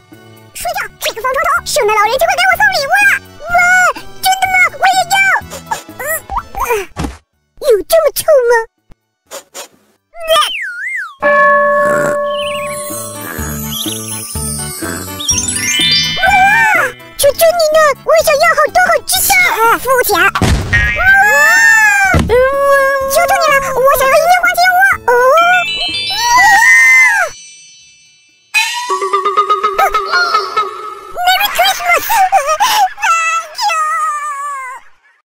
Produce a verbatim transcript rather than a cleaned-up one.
睡觉，这个方床头，圣诞老人就会给我送礼物了。哇，真的吗？我也要。呃呃、有这么臭吗？哇，求求你了，我想要好多好吃的。啊，付钱。